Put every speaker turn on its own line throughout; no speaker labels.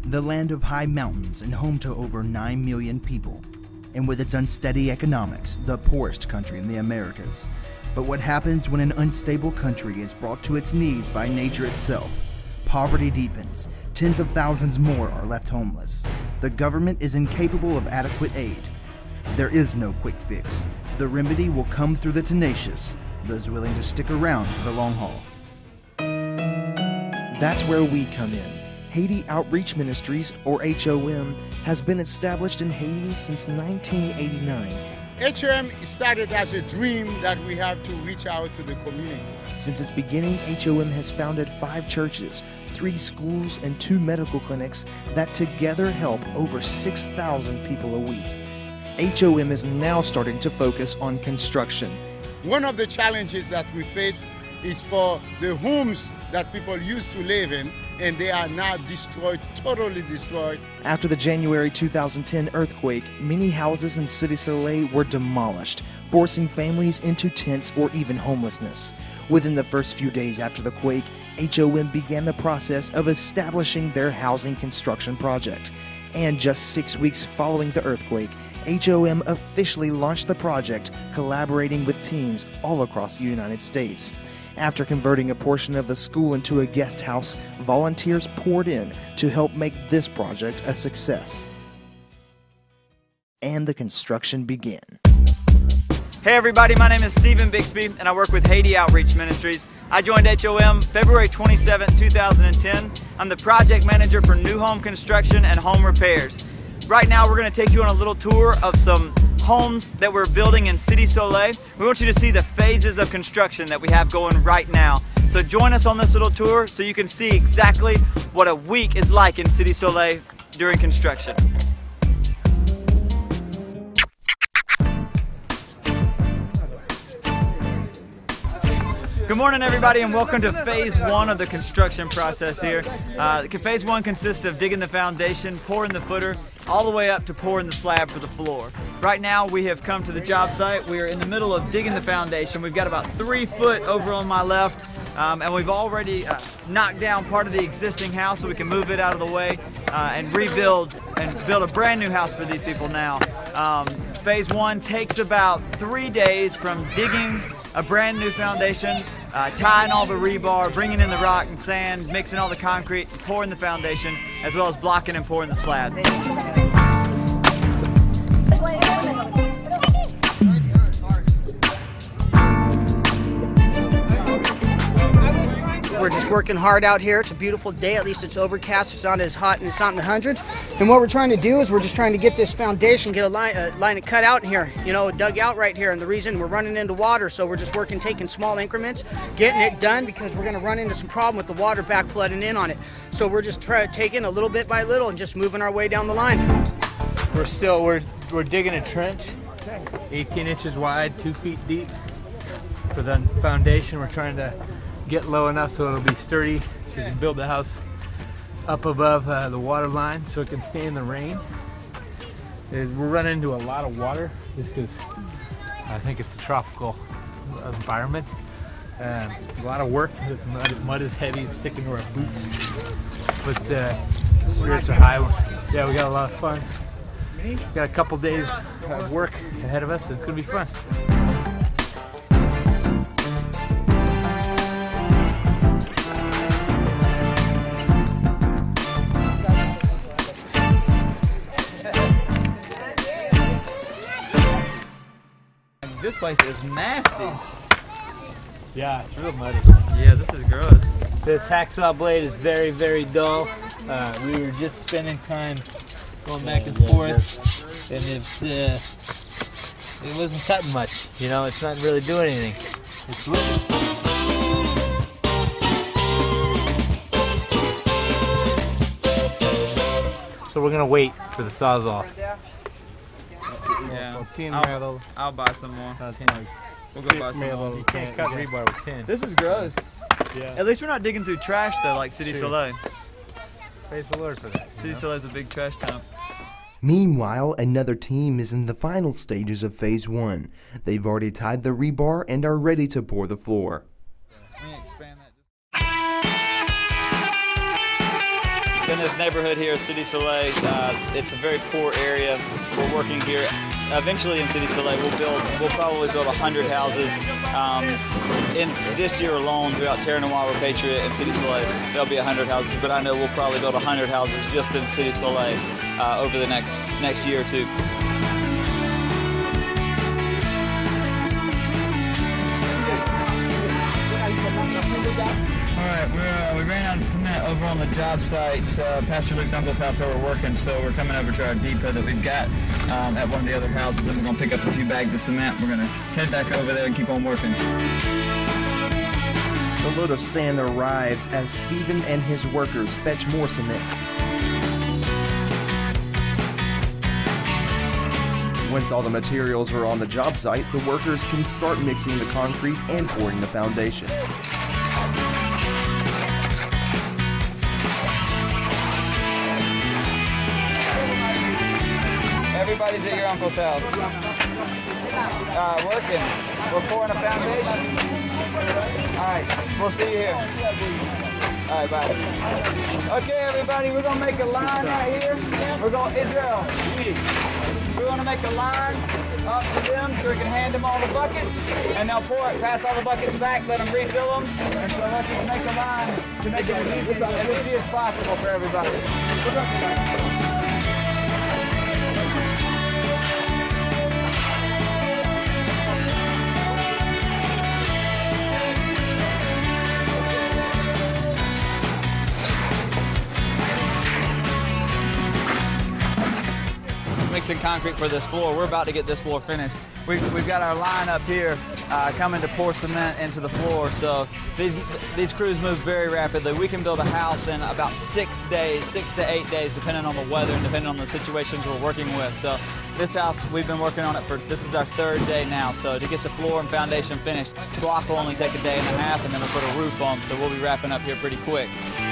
the land of high mountains and home to over 9 million people, and with its unsteady economics, the poorest country in the Americas. But what happens when an unstable country is brought to its knees by nature itself? Poverty deepens, tens of thousands more are left homeless. The government is incapable of adequate aid. There is no quick fix. The remedy will come through the tenacious, those willing to stick around for the long haul. That's where we come in. Haiti Outreach Ministries, or HOM, has been established in Haiti since 1989.
HOM started as a dream that we have to reach out to the community.
Since its beginning, HOM has founded 5 churches, 3 schools, and 2 medical clinics that together help over 6,000 people a week. HOM is now starting to focus on construction.
One of the challenges that we face is for the homes that people used to live in, and they are now destroyed, totally destroyed.
After the January 2010 earthquake, many houses in Cité Soleil were demolished, forcing families into tents or even homelessness. Within the first few days after the quake, HOM began the process of establishing their housing construction project. And just 6 weeks following the earthquake, HOM officially launched the project, collaborating with teams all across the United States. After converting a portion of the school into a guest house, volunteers poured in to help make this project a success. And the construction began.
Hey everybody, my name is Stephen Bixby and I work with Haiti Outreach Ministries. I joined HOM February 27, 2010. I'm the project manager for new home construction and home repairs. Right now we're going to take you on a little tour of some homes that we're building in Cité Soleil. We want you to see the phases of construction that we have going right now. So join us on this little tour so you can see exactly what a week is like in Cité Soleil during construction. Good morning everybody and welcome to phase 1 of the construction process here. Phase 1 consists of digging the foundation, pouring the footer, all the way up to pouring the slab for the floor. Right now we have come to the job site. We are in the middle of digging the foundation. We've got about 3 foot over on my left and we've already knocked down part of the existing house so we can move it out of the way and rebuild and build a brand new house for these people now. Phase 1 takes about 3 days from digging a brand new foundation, tying all the rebar, bringing in the rock and sand, mixing all the concrete, pouring the foundation, as well as blocking and pouring the slab.
We're just working hard out here. It's a beautiful day. At least it's overcast. It's not as hot and it's not in the hundreds. And what we're trying to do is we're just trying to get this foundation, get a line cut out here, you know, dug out right here. And the reason we're running into water, so we're just working, taking small increments, getting it done because we're going to run into some problem with the water back flooding in on it. So we're just taking a little bit by little and just moving our way down the line.
We're digging a trench, 18 inches wide, 2 feet deep for the foundation. We're trying to get low enough so it'll be sturdy, so we can build the house up above the water line so it can stand the rain. We're running into a lot of water just because I think it's a tropical environment. A lot of work. The mud is heavy, it's sticking to our boots, but spirits are high. Yeah, we got a lot of fun. Got a couple days of work ahead of us. It's gonna be fun.
This place is nasty.
Yeah, it's real muddy.
Yeah, this is gross.
This hacksaw blade is very, very dull. We were just spending time going back and forth, and it wasn't cutting much. You know, it's not really doing anything. It's looking. So we're gonna wait for the Sawzall.
Yeah, I'll buy some more. We'll go buy some more.
You can't cut rebar with 10.
This is gross.
Yeah.
At least we're not digging through trash though, like Cité Soleil.
Praise the Lord for that.
Cité Soleil's a big trash dump.
Meanwhile, another team is in the final stages of phase 1. They've already tied the rebar and are ready to pour the floor.
In this neighborhood here, City Soleil. It's a very poor area. We're working here. Eventually in City Soleil, we'll probably build 100 houses. In this year alone, throughout Terre Noire, Patriot, and City Soleil, there'll be 100 houses. But I know we'll probably build 100 houses just in City Soleil over the next year or two. Alright, we ran out of cement over on the job site, Pastor Luke's uncle's house where we're working, so we're coming over to our depot that we've got at one of the other houses, and we're going to pick up a few bags of cement. We're going to head back over there and keep on working.
The load of sand arrives as Stephen and his workers fetch more cement. Once all the materials are on the job site, the workers can start mixing the concrete and pouring the foundation.
Everybody's at your uncle's house. Working. We're pouring a foundation. Alright, we'll see you here. Alright, bye. Okay, everybody, we're going to make a line right here. We're going, Israel, we're going to make a line up to them so we can hand them all the buckets, and they'll pour it, pass all the buckets back, let them refill them, and so let's just make a line to make it as easy as possible for everybody. Mixing concrete for this floor. We're about to get this floor finished. We've got our line up here coming to pour cement into the floor, so these crews move very rapidly. We can build a house in about 6 days, 6 to 8 days, depending on the weather and depending on the situations we're working with. So this house, we've been working on it this is our 3rd day now, so to get the floor and foundation finished, block will only take a day and a half, and then we'll put a roof on, so we'll be wrapping up here pretty quick.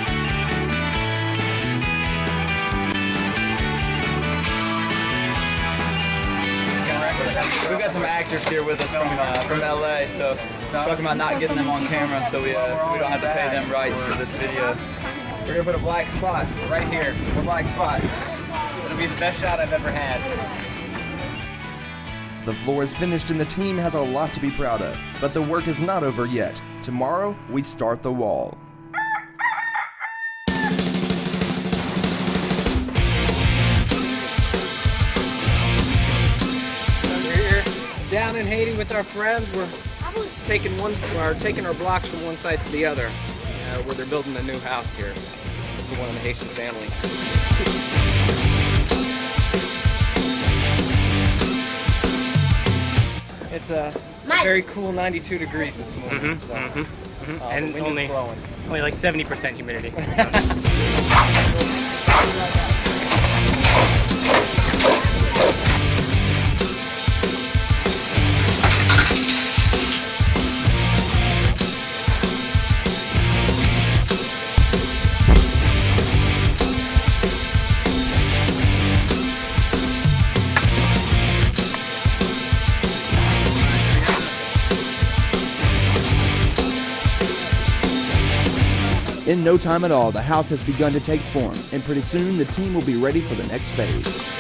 We've got some actors here with us from LA, so talking about not getting them on camera, so we don't have to pay them rights to this video. We're gonna put a black spot right here. A black spot. It'll be the best shot I've ever had.
The floor is finished and the team has a lot to be proud of, but the work is not over yet. Tomorrow, we start the wall.
Down in Haiti with our friends, we're taking our blocks from one side to the other, where they're building a new house here for one of the Haitian families. It's a very cool 92 degrees this morning.
And only like 70% humidity.
In no time at all, the house has begun to take form, and pretty soon the team will be ready for the next phase.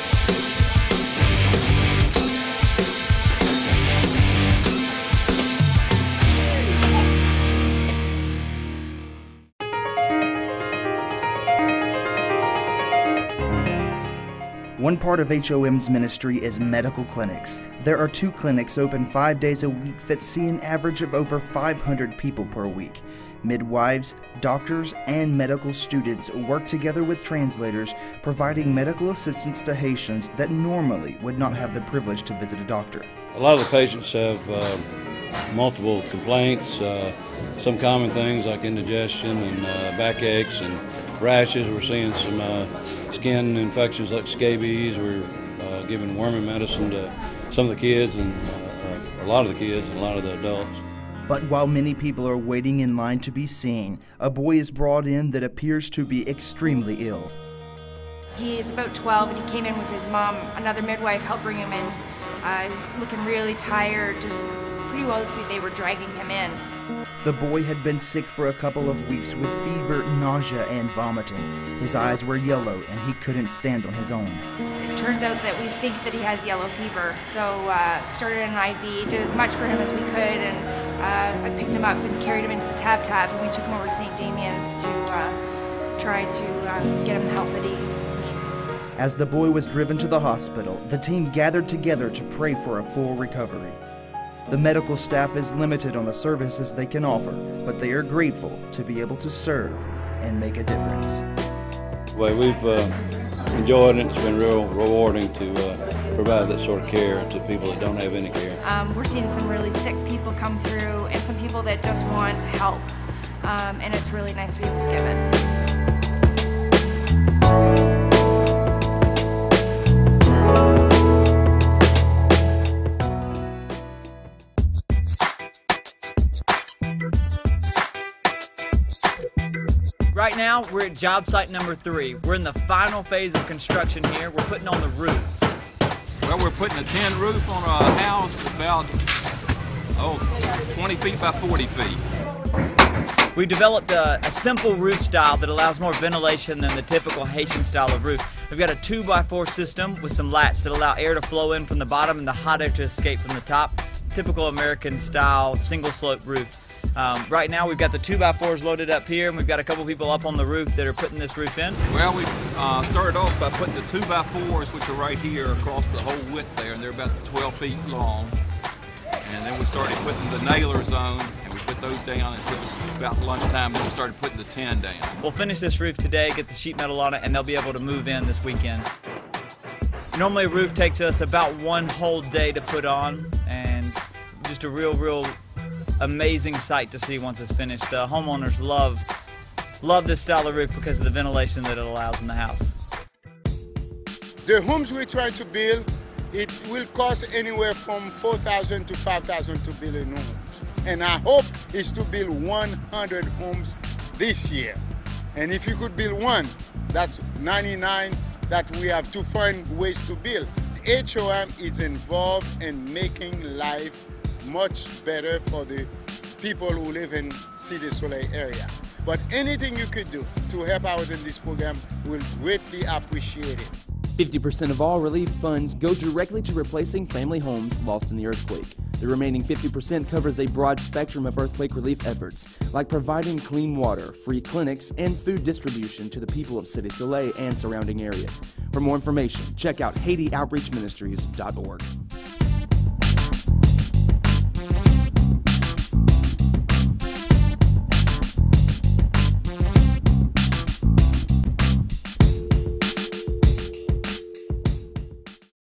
One part of HOM's ministry is medical clinics. There are 2 clinics open 5 days a week that see an average of over 500 people per week. Midwives, doctors, and medical students work together with translators, providing medical assistance to Haitians that normally would not have the privilege to visit a doctor.
A lot of the patients have multiple complaints, some common things like indigestion and backaches and rashes. We're seeing some skin infections like scabies. We're giving worming medicine to some of the kids and a lot of the kids and a lot of the adults.
But while many people are waiting in line to be seen, a boy is brought in that appears to be extremely ill.
He is about 12 and he came in with his mom. Another midwife helped bring him in. He was looking really tired, just pretty well they were dragging him in.
The boy had been sick for a couple of weeks with fever, nausea, and vomiting. His eyes were yellow and he couldn't stand on his own.
It turns out that we think that he has yellow fever, so started an IV, did as much for him as we could, and I picked him up and carried him into the Tab, and we took him over to St. Damian's to try to get him the help that he needs.
As the boy was driven to the hospital, the team gathered together to pray for a full recovery. The medical staff is limited on the services they can offer, but they are grateful to be able to serve and make a difference.
Well, we've enjoyed it. It's been real rewarding to provide that sort of care to people that don't have any care.
We're seeing some really sick people come through and some people that just want help, and it's really nice to be able to give it.
Right now, we're at job site number 3. We're in the final phase of construction here. We're putting on the roof.
Well, we're putting a tin roof on a house about 20 feet by 40 feet.
We developed a simple roof style that allows more ventilation than the typical Haitian style of roof. We've got a 2x4 system with some lats that allow air to flow in from the bottom and the hot air to escape from the top. Typical American style single slope roof. Right now we've got the 2x4s loaded up here, and we've got a couple people up on the roof that are putting this roof in.
Well, we started off by putting the 2x4s, which are right here across the whole width there, and they're about 12 feet long. And then we started putting the nailers on, and we put those down until it was about lunchtime, then we started putting the tin down.
We'll finish this roof today, get the sheet metal on it, and they'll be able to move in this weekend. Normally a roof takes us about 1 whole day to put on, and just a real amazing sight to see once it's finished. The homeowners love this style of roof because of the ventilation that it allows in the house.
The homes we're trying to build, it will cost anywhere from $4,000 to $5,000 to build a new home. And our hope is to build 100 homes this year. And if you could build one, that's 99 that we have to find ways to build. HOM is involved in making life much better for the people who live in Cité Soleil area. But anything you could do to help out in this program, we'll greatly appreciate it.
50% of all relief funds go directly to replacing family homes lost in the earthquake. The remaining 50% covers a broad spectrum of earthquake relief efforts, like providing clean water, free clinics, and food distribution to the people of Cité Soleil and surrounding areas. For more information, check out HaitiOutreachMinistries.org.